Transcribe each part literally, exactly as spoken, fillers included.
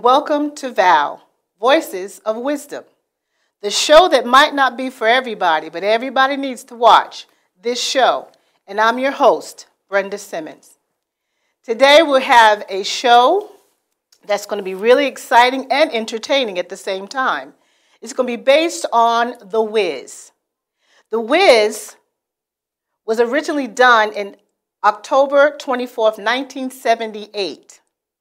and welcome to Val, Voices of Wisdom, the show that might not be for everybody, but everybody needs to watch this show. And I'm your host, Brenda Simmons. Today we'll have a show that's going to be really exciting and entertaining at the same time. It's going to be based on The Wiz. The Wiz was originally done in October twenty-fourth, nineteen seventy-eight.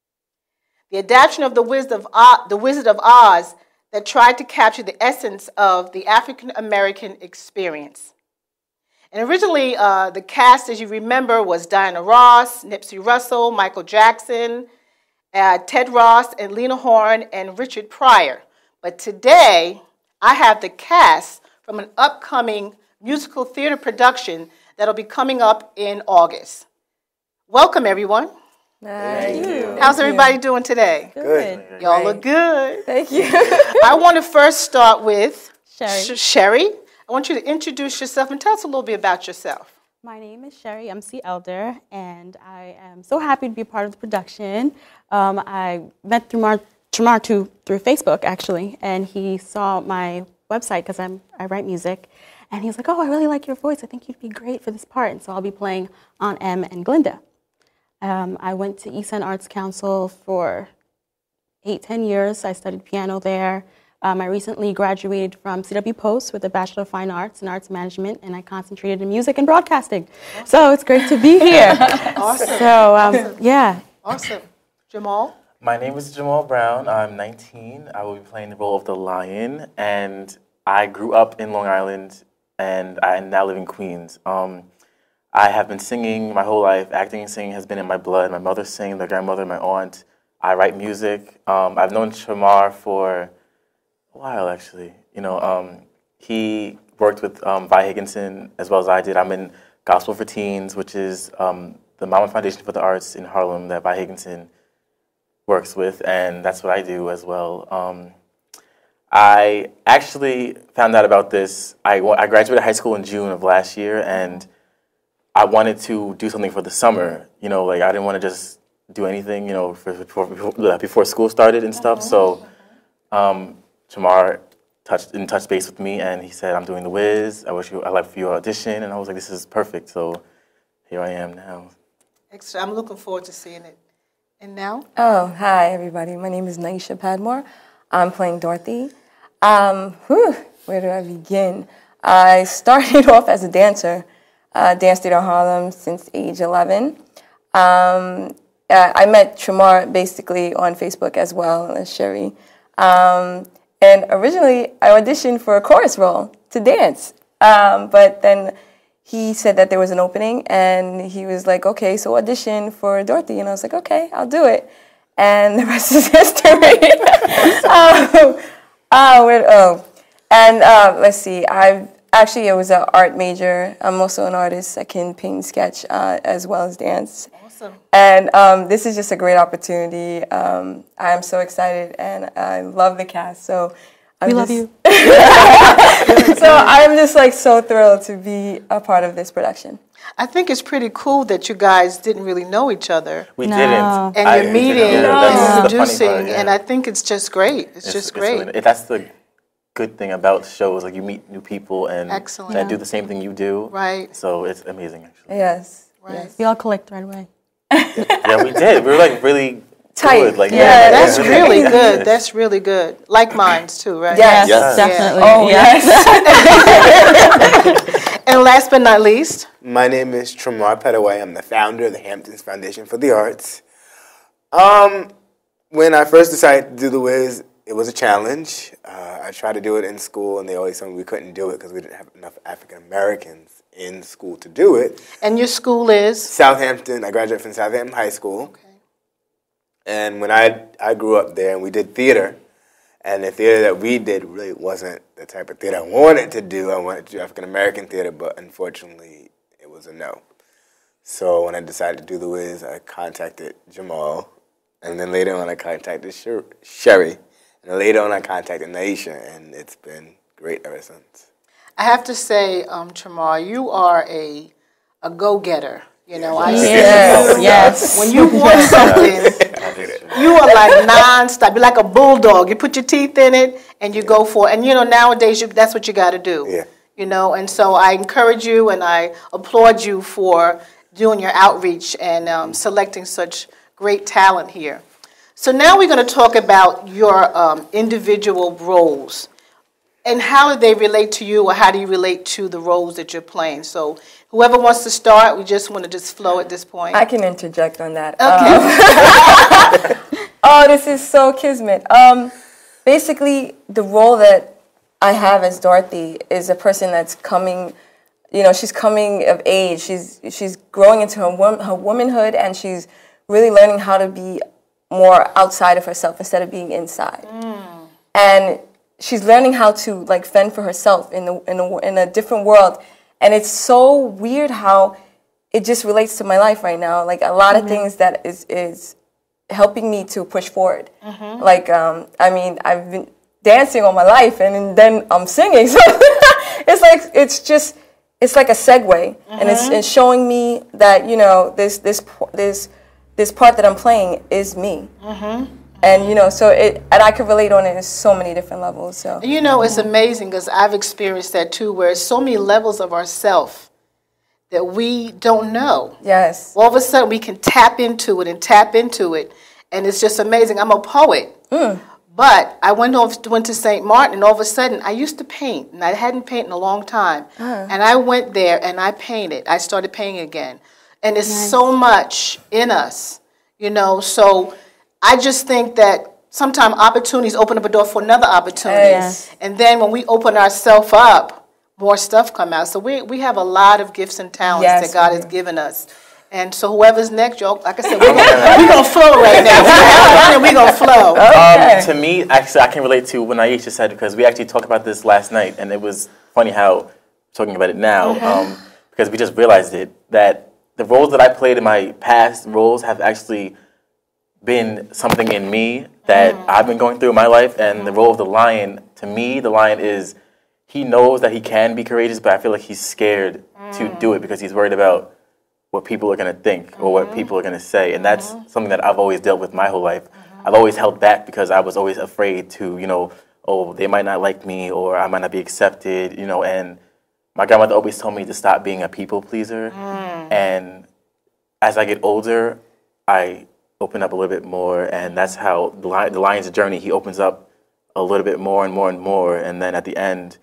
The adaptation of The Wizard of Oz, The Wizard of Oz that tried to capture the essence of the African American experience. And originally, uh, the cast, as you remember, was Diana Ross, Nipsey Russell, Michael Jackson, uh, Ted Ross, and Lena Horne, and Richard Pryor. But today, I have the cast from an upcoming musical theater production that'll be coming up in August. Welcome, everyone. Thank you. How's everybody doing today? Good. Y'all look good. Thank you. I want to first start with Sherry. Sh- Sherry. I want you to introduce yourself and tell us a little bit about yourself. My name is Sherry M C Elder, and I am so happy to be a part of the production. Um, I met Tramar, Tramar too, through Facebook, actually, and he saw my website because I'm I write music, and he was like, oh, I really like your voice. I think you'd be great for this part, and so I'll be playing Aunt Em and Glinda. Um, I went to East End Arts Council for eight, ten years. I studied piano there. Um, I recently graduated from C W Post with a Bachelor of Fine Arts in Arts Management, and I concentrated in music and broadcasting. Awesome. So it's great to be here. Awesome. So, um, awesome. yeah. Awesome. Jamal? My name is Jamal Brown. I'm nineteen. I will be playing the role of the lion, and I grew up in Long Island, and I now live in Queens. Um, I have been singing my whole life. Acting and singing has been in my blood. My mother sang, my grandmother, my aunt. I write music. Um, I've known Tramar for a while, actually. You know, um, he worked with um, Vi Higginson as well as I did. I'm in Gospel for Teens, which is um, the Mama Foundation for the Arts in Harlem that Vi Higginson works with, and that's what I do as well. Um, I actually found out about this. I, I graduated high school in June of last year, and I wanted to do something for the summer. You know, like I didn't want to just do anything, you know, for, before, before, before school started and stuff. So um, Tramar touched in touch base with me, and he said, I'm doing The Wiz. I wish you, I'd like for you to audition. And I was like, this is perfect. So here I am now. Excellent. I'm looking forward to seeing it. And now? Oh, hi, everybody. My name is Naisha Padmore. I'm playing Dorothy. Um, whew, where do I begin? I started off as a dancer. Uh, danced theater Harlem since age eleven. Um, uh, I met Tramar basically on Facebook as well as Sherry. Um, and originally I auditioned for a chorus role to dance. Um, but then he said that there was an opening and he was like, okay, so audition for Dorothy. And I was like, okay, I'll do it. And the rest is history. um, oh, where, oh, and uh, let's see, I've Actually, I was an art major. I'm also an artist. I can paint and sketch uh, as well as dance. Awesome. And um, this is just a great opportunity. Um, I am so excited, and I love the cast. So I'm we just, love you. So I'm just like so thrilled to be a part of this production. I think it's pretty cool that you guys didn't really know each other. We No. didn't. And I- you're meeting yeah, that's and the funny introducing, part, yeah. and I think it's just great. It's, It's- just it's great. really- that's the good thing about shows, like you meet new people and Excellent. that Yeah. do the same thing you do. Right. So it's amazing, actually. Yes. Right. Yes. We all clicked right away. Yeah, we did. We were like really Tight. good. Like, Yeah, That's yeah. really good. That's really good. Like minds too, right? Yes. Yes. Definitely. Oh, yes. And last but not least, My name is Tramar Petaway. I'm the founder of the Hamptons Foundation for the Arts. Um, when I first decided to do The Wiz, it was a challenge. Uh, I tried to do it in school, and they always told me we couldn't do it because we didn't have enough African Americans in school to do it. and your school is? Southampton, I graduated from Southampton High School. Okay. And when I I grew up there, and we did theater, and the theater that we did really wasn't the type of theater I wanted to do. I wanted to do African American theater, but unfortunately, it was a no. So when I decided to do The Wiz, I contacted Jamal, and then later on I contacted Sher- Sherry, and then later on I contacted Naisha, and it's been great ever since. I have to say, um, Tramar, you are a a go-getter. You know, I see Yes, you. yes. When you want something, appreciate it. You are like non-stop. You're like a bulldog. You put your teeth in it and you go for it. And, you know, nowadays you, that's what you got to do. Yeah. You know, and so I encourage you and I applaud you for doing your outreach and um, selecting such great talent here. So now we're going to talk about your um, individual roles. And how do they relate to you, or how do you relate to the roles that you're playing? So whoever wants to start, we just want to just flow at this point. I can interject on that. Okay. Um, oh, this is so kismet. Um, basically, the role that I have as Dorothy is a person that's coming, you know, she's coming of age. She's she's growing into her wom- her womanhood, and she's really learning how to be more outside of herself instead of being inside. Mm. And she's learning how to like fend for herself in a, in a in a different world, and it's so weird how it just relates to my life right now. Like a lot mm-hmm. of things that is is helping me to push forward. Mm-hmm. Like um, I mean, I've been dancing all my life, and then I'm singing, so it's like it's just it's like a segue, mm-hmm. and it's, it's showing me that you know this this this this part that I'm playing is me. Mm-hmm. And, you know, so it, and I can relate on it in so many different levels, so. You know, it's amazing because I've experienced that too, where it's so many levels of ourself that we don't know. Yes. All of a sudden we can tap into it and tap into it, and it's just amazing. I'm a poet, mm. but I went off, went to Saint Martin, and all of a sudden I used to paint, and I hadn't painted in a long time. Uh-huh. And I went there and I painted. I started painting again. And it's nice. So much in us, you know, so I just think that sometimes opportunities open up a door for another opportunity. Yes. And then when we open ourselves up, more stuff come out. So we we have a lot of gifts and talents yes, that God has given us. And so whoever's next, y'all, like I said, we're going to flow right now. We're going to flow. Okay. Um, to me, actually, I can relate to what Naisha said because we actually talked about this last night, and it was funny how, talking about it now, mm-hmm. um, because we just realized it, that the roles that I played in my past roles have actually been something in me that mm. I've been going through in my life, and the role of the lion, to me, the lion is, he knows that he can be courageous, but I feel like he's scared mm. to do it because he's worried about what people are going to think mm-hmm. or what people are going to say, and that's mm-hmm. something that I've always dealt with my whole life. Mm-hmm. I've always held back because I was always afraid to, you know, oh, they might not like me, or I might not be accepted, you know, and my grandmother always told me to stop being a people pleaser, mm. and as I get older, I open up a little bit more, and that's how the, lion, the lion's journey, he opens up a little bit more and more and more, and then at the end,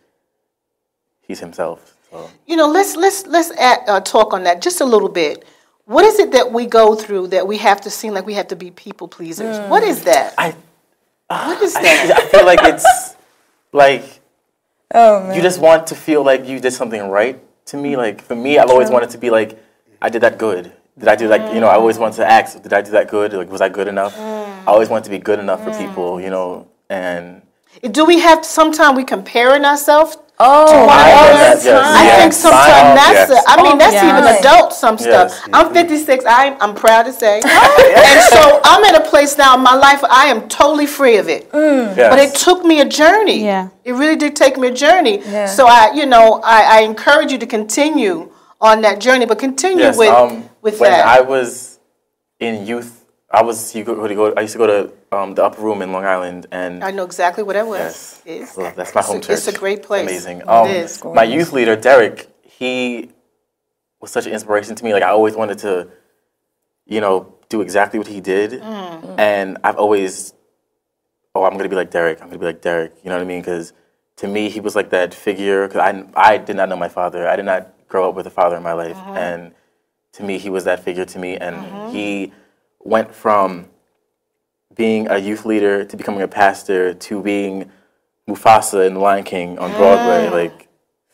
he's himself. So. You know, let's let's let's add, uh, talk on that just a little bit. What is it that we go through that we have to seem like we have to be people pleasers? Mm. What is that? I, uh, what is that? I, I feel like it's like oh, man. You just want to feel like you did something right to me. Like for me, I've always wanted to be like, I did that good. Did I do like, you know, I always wanted to ask, did I do that good? Like, was I good enough? Mm. I always wanted to be good enough mm. for people, you know, and... Do we have, sometimes we comparing ourselves oh, to one another? Yes. I yes. think sometimes that's, yes. a, I mean, that's yes. even adult some stuff. Yes. I'm fifty-six, I, I'm proud to say. And so I'm at a place now in my life where I am totally free of it. Mm. Yes. But it took me a journey. Yeah. It really did take me a journey. Yeah. So I, you know, I, I encourage you to continue on that journey, but continue yes, with um, with when that. I was in youth, I was you go, go, I used to go to um, the Upper Room in Long Island, and I know exactly what that was. Yes, is. Well, that's my home it's, church. It's a great place. Amazing. It um, is. My youth leader, Derek, he was such an inspiration to me. Like I always wanted to, you know, do exactly what he did, mm. and I've always, oh, I'm gonna be like Derek. I'm gonna be like Derek. You know what I mean? Because to me, he was like that figure. Because I, I did not know my father. I did not grow up with a father in my life, mm-hmm. and to me, he was that figure to me, and mm-hmm. he went from being a youth leader to becoming a pastor to being Mufasa in The Lion King on mm. Broadway, like,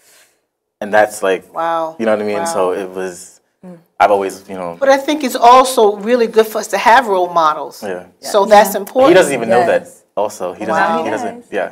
and that's like, wow, you know what I mean? Wow. So it was, I've always, you know. But I think it's also really good for us to have role models. Yeah. So yeah. that's important. He doesn't even yes. know that. Also, he doesn't. Wow. He doesn't. Yeah.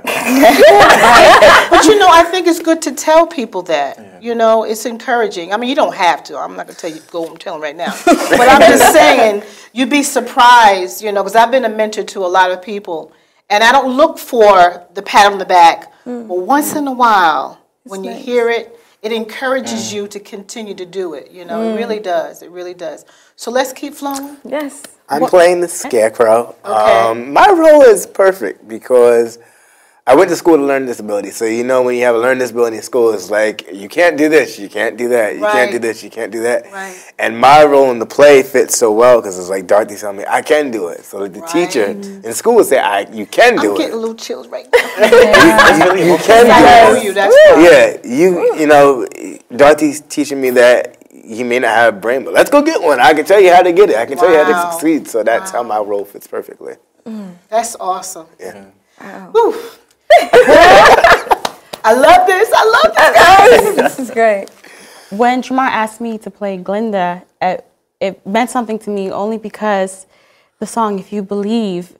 But you know, I think it's good to tell people that. Yeah. You know, it's encouraging. I mean, you don't have to. I'm not going to tell you go and tell them right now. But I'm just saying, you'd be surprised. You know, because I've been a mentor to a lot of people, and I don't look for the pat on the back. Mm. But once in a while, it's when nice. You hear it, it encourages mm. you to continue to do it. You know, mm. it really does. It really does. So let's keep flowing. Yes. I'm what? playing the Scarecrow. Okay. Um, my role is perfect because I went to school to learn disability. So, you know, when you have a learning disability in school, it's like, you can't do this, you can't do that, you right. can't do this, you can't do that. Right. And my role in the play fits so well because it's like Dorothy telling me, I can do it. So like, the right. teacher in school would say, I, you can do I'm it. I'm getting a little chills right now. you, you, you can do it. You, that's yeah, you, you know, Dorothy's teaching me that you may not have a brain, but let's go get one. I can tell you how to get it. I can wow. tell you how to succeed. So that's wow. how my role fits perfectly. Mm. That's awesome. Yeah. Wow. Woo. I love this. I love this. This is great. When Tremar asked me to play Glinda, it, it meant something to me only because the song If You Believe,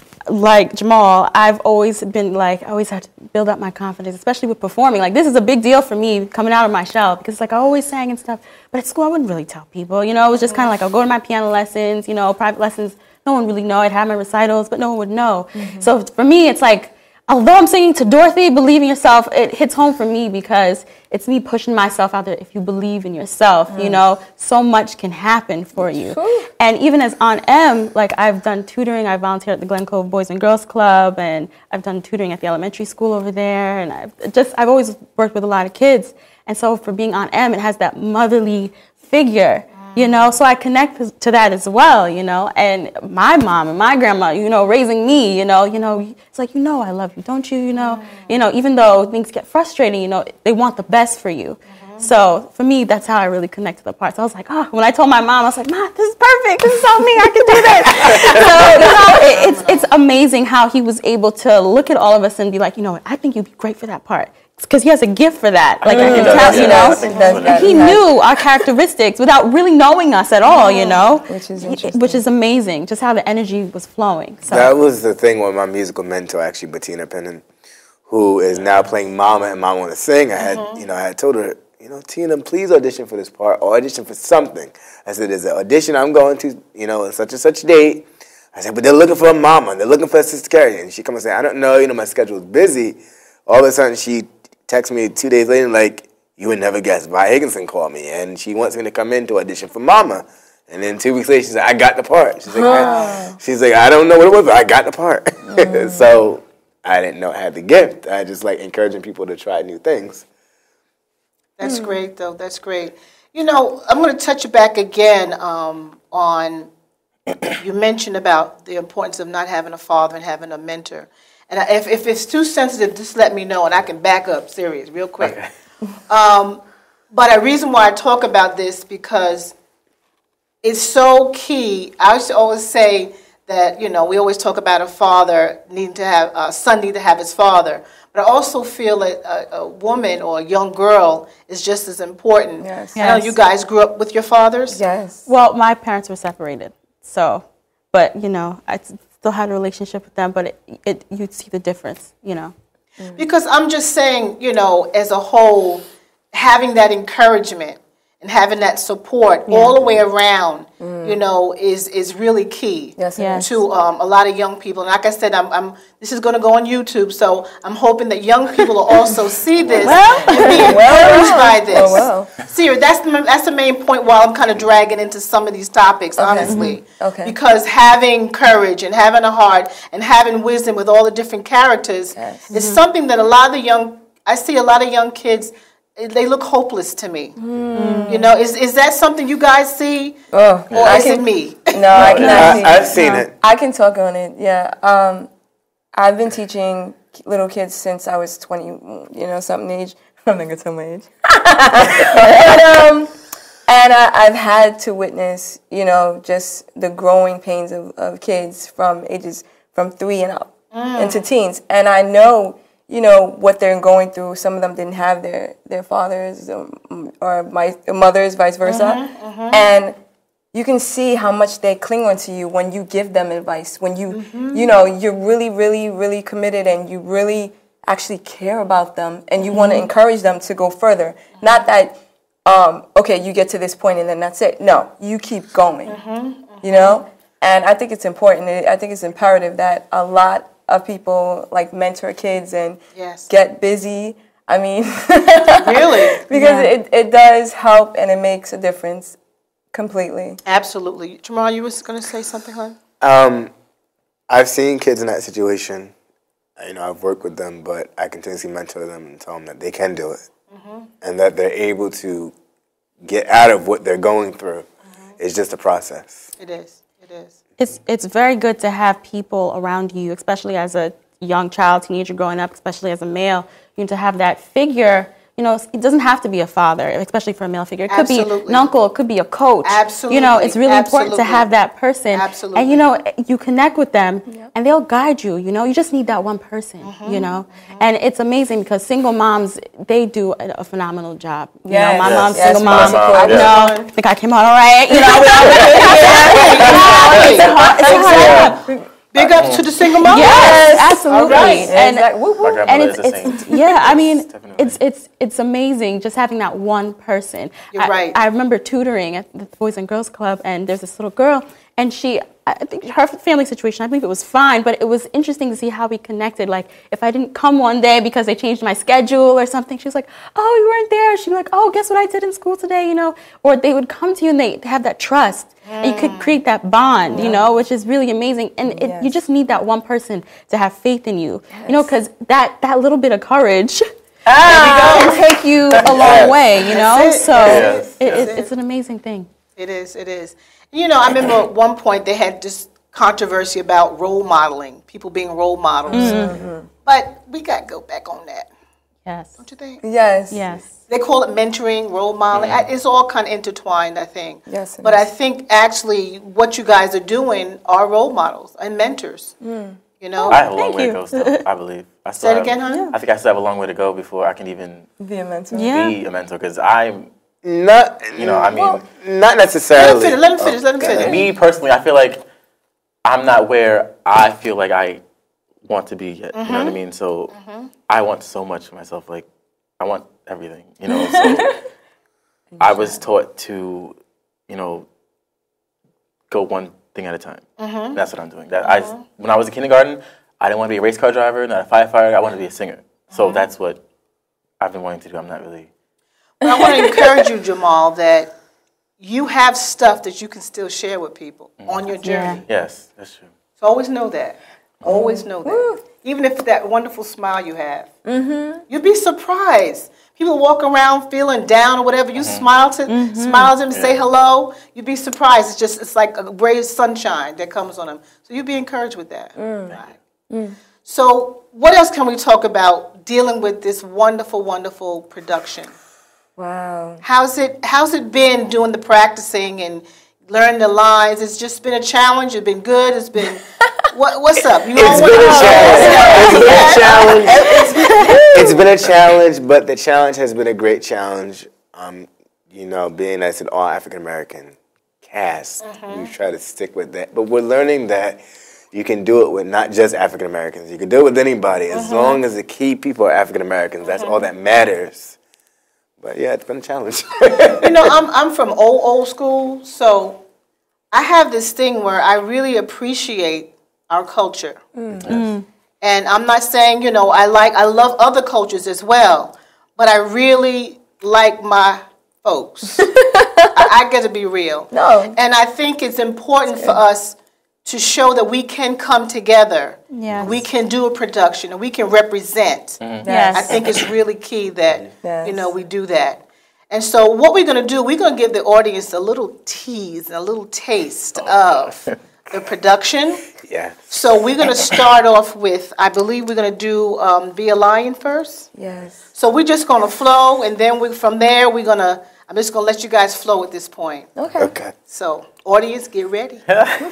like Jamal, I've always been like, I always had to build up my confidence, especially with performing. Like, this is a big deal for me coming out of my shell because, like, I always sang and stuff. But at school, I wouldn't really tell people. You know, it was just kind of like, I'll go to my piano lessons, you know, private lessons. No one really know. I'd have my recitals, but no one would know. Mm-hmm. So for me, it's like, although I'm singing to Dorothy, Believe in Yourself, it hits home for me because it's me pushing myself out there. If you believe in yourself, mm. you know, so much can happen for you. Ooh. And even as Aunt M, like I've done tutoring. I volunteered at the Glen Cove Boys and Girls Club, and I've done tutoring at the elementary school over there. And I've just, I've always worked with a lot of kids. And so for being Aunt M, it has that motherly figure. You know, so I connect to that as well, you know, and my mom and my grandma, you know, raising me, you know, you know, it's like, you know, I love you, don't you, you know, mm. you know, even though things get frustrating, you know, they want the best for you. Mm-hmm. So for me, that's how I really connect to the parts. I was like, oh, when I told my mom, I was like, Ma, this is perfect. This is so me. I can do this. So, you know, it, it's, it's amazing how he was able to look at all of us and be like, you know, I think you'd be great for that part. Because he has a gift for that. Like, I can tell, you know. And he knew our characteristics without really knowing us at all, you know. Which is interesting. Which is amazing, just how the energy was flowing. So. That was the thing with my musical mentor, actually, Bettina Pennon, who is now playing Mama and Mama Want to Sing. I had, mm-hmm. you know, I had told her, you know, Tina, please audition for this part or audition for something. I said, there's an audition I'm going to, you know, on such and such date. I said, but they're looking for a mama. They're looking for a Sister Carrie. And she comes and say, I don't know, you know, my schedule's busy. All of a sudden, she text me two days later, like, you would never guess, Vi Higginson called me, and she wants me to come in to audition for Mama. And then two weeks later, she said, I got the part. She's like, I, she's like, I don't know what it was, but I got the part. Mm. So I didn't know I had the gift. I just like encouraging people to try new things. That's mm. great, though. That's great. You know, I'm going to touch back again um, on, you mentioned about the importance of not having a father and having a mentor. And if, if it's too sensitive, just let me know, and I can back up serious real quick. Okay. Um, but a reason why I talk about this, because it's so key. I used to always say that, you know, we always talk about a father needing to have, a son need to have his father. But I also feel that a, a woman or a young girl is just as important. Yes. I know you guys grew up with your fathers? Yes. Well, my parents were separated, so, but, you know, I still had a relationship with them, but it, it you'd see the difference, you know. Mm. Because I'm just saying, you know, as a whole, having that encouragement and having that support yeah. all the way around, mm. you know, is is really key yes, yes. to um, a lot of young people. And like I said, I'm, I'm this is going to go on YouTube, so I'm hoping that young people will also see this well, and be encouraged well, by this. Oh, well. Seriously, that's the that's the main point. While I'm kind of dragging into some of these topics, okay. honestly, mm-hmm. okay. because having courage and having a heart and having wisdom with all the different characters yes. is mm-hmm. something that a lot of the young I see a lot of young kids. They look hopeless to me. Mm. You know, is is that something you guys see, oh, or I is can, it me? No, I cannot I, see. I've seen no. it. I can talk on it. Yeah, um, I've been teaching little kids since I was twenty. You know, something age. I'm not gonna tell my age. and um, and I, I've had to witness, you know, just the growing pains of, of kids from ages from three and up mm. into teens, and I know. You know, what they're going through. Some of them didn't have their, their fathers um, or my mothers, vice versa. Mm-hmm, mm-hmm. And you can see how much they cling onto you when you give them advice, when you, mm-hmm. you know, you're really, really, really committed and you really actually care about them and you mm-hmm. want to encourage them to go further. Mm-hmm. Not that, um, okay, you get to this point and then that's it. No, you keep going, mm-hmm, mm-hmm. you know? And I think it's important. I think it's imperative that a lot of people like mentor kids and yes. get busy I mean, Really? because Yeah. it, it does help and it makes a difference completely. Absolutely. Jamal, you was going to say something, hon? Um, I've seen kids in that situation. You know, I've worked with them, but I continuously mentor them and tell them that they can do it, mm-hmm. and that they're able to get out of what they're going through. Mm-hmm. It's just a process. It is. It is. It's it's very good to have people around you, especially as a young child, teenager growing up, especially as a male, you know, to have that figure. You know, it doesn't have to be a father, especially for a male figure. It could Absolutely. be an uncle, it could be a coach. Absolutely. You know, it's really important to Absolutely. have that person. Absolutely. And, you know, you connect with them, and they'll guide you, you know. You just need that one person, Mm-hmm. you know. Mm-hmm. And it's amazing because single moms, they do a, a phenomenal job. You Yes. know, my Yes. mom's Yes, single we mom. support I you. know. I think I came out all right. You know, it's a hard, it's a hard job. Big ups to the single mom. Yes, absolutely. All right. And, Exactly. Woo, My woo. grandmother and is it's, a saint. it's yeah, I mean, Definitely. it's it's it's amazing just having that one person. You're I, right. I remember tutoring at the Boys and Girls Club, and there's this little girl, and she, I think her family situation, I believe it was fine, but it was interesting to see how we connected. Like, if I didn't come one day because they changed my schedule or something, she was like, "Oh, you weren't there." She'd be like, "Oh, guess what I did in school today?" You know, or they would come to you and they have that trust. And you could create that bond, you know, which is really amazing. And it, you Yes. just need that one person to have faith in you, you know, because that, that little bit of courage can take you a long way, you know. That's it. So Yes. it, That's it, it. it's an amazing thing. It is, it is. You know, I remember at one point they had this controversy about role modeling, people being role models. Mm-hmm. But we got to go back on that, Yes. don't you think? Yes. Yes. They call it mentoring, role modeling. I- It's all kind of intertwined, I think. Yes, it But I is. think actually what you guys are doing are role models and mentors. You know? I have a long Thank way you. to go still, I believe. I still Say it have- again, honey? I think I still have a long way to go before I can even Be a mentor. Yeah. be a mentor, because I'm, Not, you know, I mean, not Let him necessarily. finish, let him finish, let him finish. me personally, I feel like I'm not where I feel like I want to be yet. You know what I mean? So I want so much for myself. Like, I want everything, you know? So I was taught to, you know, go one thing at a time. And that's what I'm doing. That I, when I was in kindergarten, I didn't want to be a race car driver, not a firefighter. I wanted to be a singer. So that's what I've been wanting to do. I'm not really. But I want to encourage you, Jamal, that you have stuff that you can still share with people on your journey. Yes, that's true. So always know that. Always know that. Even if that wonderful smile you have. Mm-hmm. You'd be surprised. People walk around feeling down or whatever. You smile to smile to them, say hello. You'd be surprised. It's just it's like a ray of sunshine that comes on them. So you'd be encouraged with that. Right. So what else can we talk about dealing with this wonderful, wonderful production? Wow. How's it How's it been doing the practicing and learning the lines? It's just been a challenge. It's been good. It's been what, what's up? You It's all been a wanna- challenge. It's been a challenge. It's been a challenge, but the challenge has been a great challenge. Um, you know, being as an all African American cast, we try to stick with that. But we're learning that you can do it with not just African Americans. You can do it with anybody as long as the key people are African Americans. That's all that matters. But yeah, it's been a challenge. You know, I'm I'm from old old school, so I have this thing where I really appreciate our culture. And I'm not saying, you know, I like I love other cultures as well, but I really like my folks. I, I got to be real. No. And I think it's important for us to show that we can come together. Yes. We can do a production and we can represent. Yes. I think it's really key that, Yes. you know, we do that. And so what we're going to do, we're going to give the audience a little tease and a little taste of the production. Yeah. So we're going to start off with, I believe we're going to do um, Be a Lion first. Yes. So we're just going to flow, and then we, from there, we're going to, I'm just going to let you guys flow at this point. Okay. Okay. So audience, get ready.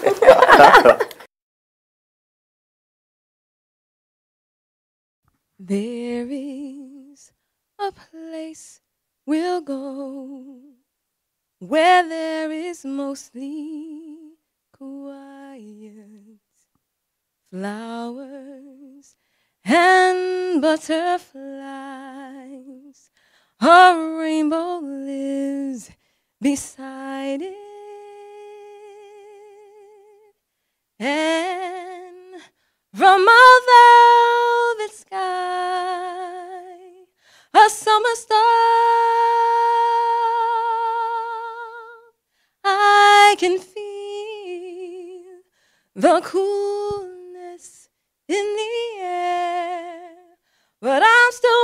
There is a place we'll go where there is mostly quiet, flowers and butterflies. A rainbow lives beside it, and from a velvet sky the coolness in the air, but I'm still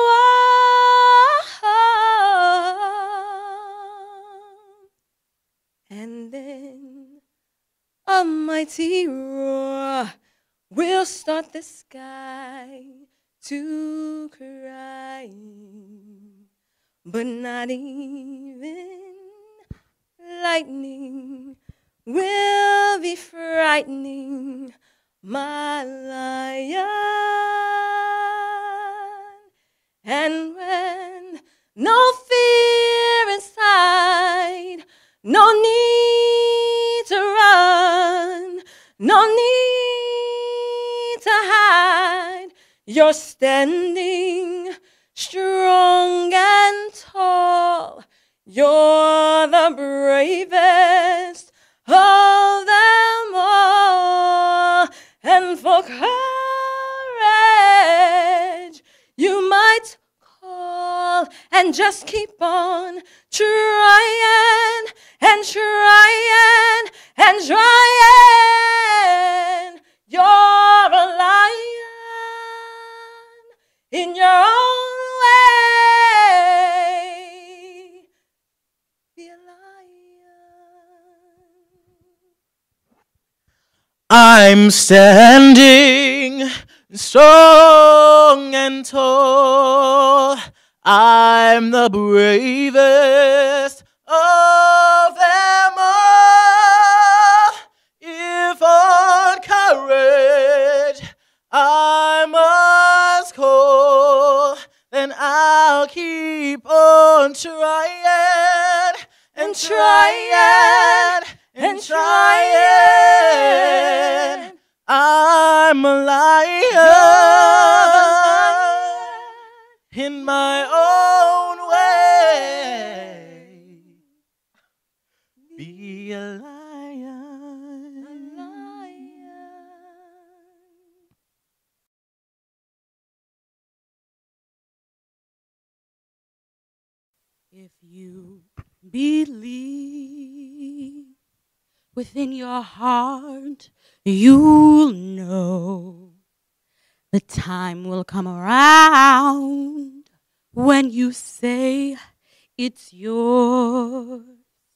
warm. And then a mighty roar will start the sky to cry, but not even lightning will be frightening my lion. And when no fear inside, no need to run, no need to hide, you're standing strong and tall. You're the bravest of them all. And for courage, you might call, and just keep on trying and trying and trying. You're a lion in your own way. Be a lion. I'm standing strong and tall. I'm the bravest of them all. If on courage I must call, then I'll keep on trying and trying and trying. I'm a lion in my own way. Be a lion. A lion. If you believe within your heart, you'll know the time will come around when you say it's yours.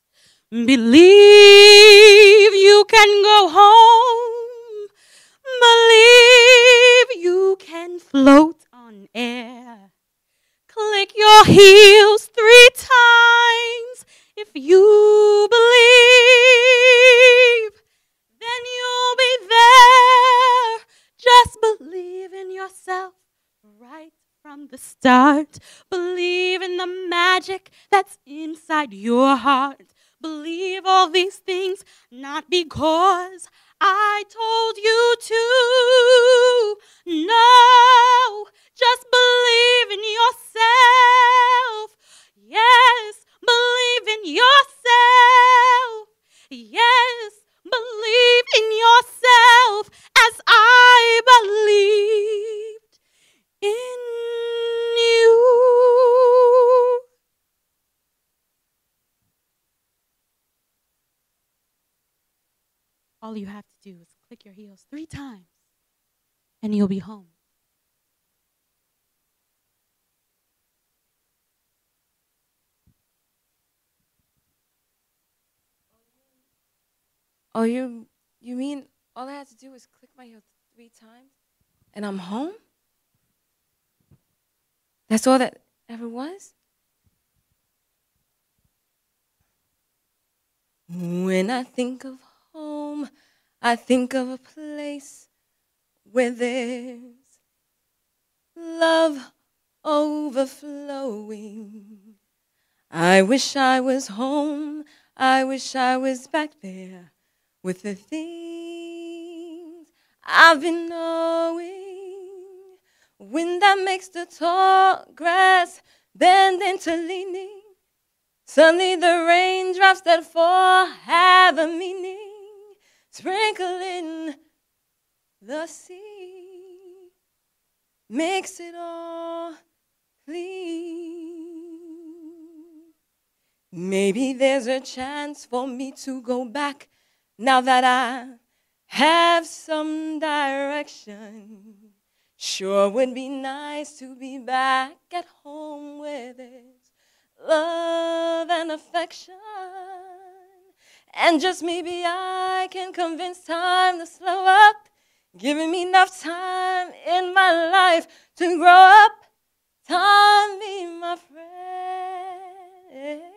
Believe you can go home. Believe you can float on air. Click your heels three times. If you believe, then you'll be there. Just believe in yourself right from the start. Believe in the magic that's inside your heart. Believe all these things not because I told you to. No, just believe in yourself. Yes, believe in yourself. Yes, believe in yourself as I believed in you. All you have to do is click your heels three times and you'll be home. Oh, you you mean all I had to do was click my heels three times and I'm home? That's all that ever was? When I think of home, I think of a place where there's love overflowing. I wish I was home. I wish I was back there with the things I've been knowing. Wind that makes the tall grass bend into leaning. Suddenly the raindrops that fall have a meaning. Sprinkling the sea makes it all clean. Maybe there's a chance for me to go back now that I have some direction. Sure would be nice to be back at home with its love and affection. And just maybe I can convince time to slow up, giving me enough time in my life to grow up. Time be my friend.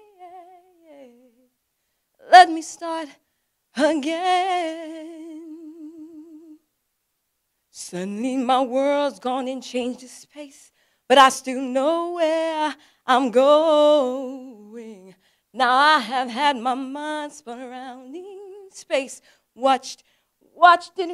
Let me start again. Suddenly my world's gone and changed its pace, but I still know where I'm going. Now I have had my mind spun around in space, watched, watched it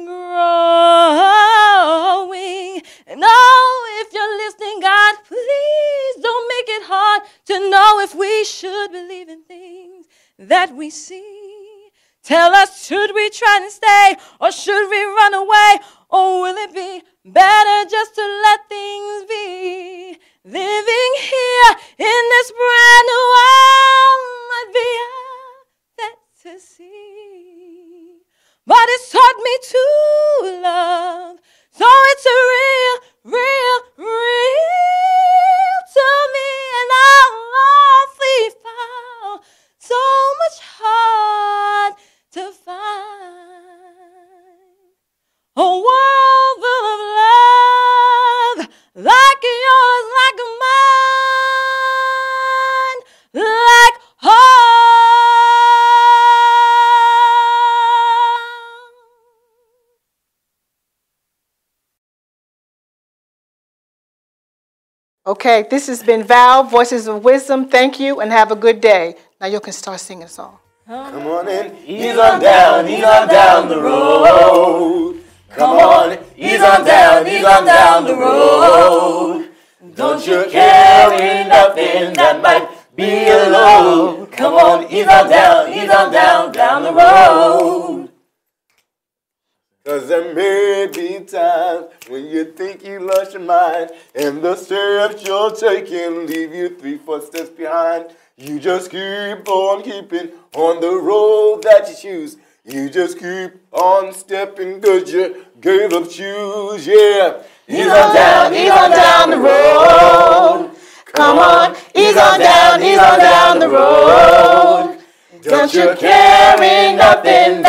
growing. And oh, if you're listening, God, please don't make it hard to know if we should believe in things that we see. Tell us, should we try to stay or should we run away? Or will it be better just to let things be? Living here in this brand new world might be a fantasy, but it's taught me to love, so it's a real, real, real to me, and I'm awfully found so much hard to find. A world full of love, like yours, like mine, like home. Okay, this has been Val, Voices of Wisdom. Thank you and have a good day. Now you can start singing a song. Come on in, ease on down, ease on down the road. Come on, ease on down, ease on down the road. Don't you carry nothing that might be a load. Come on, ease on down, ease on down, down the road. Cause there may be times when you think you lost your mind, and the steps you're taking leave you three, four steps behind. You just keep on keeping on the road that you choose. You just keep on stepping cause you gave up shoes, yeah. Ease on down, ease on down the road. Come on, ease on down, ease on down the road. Don't you carry nothing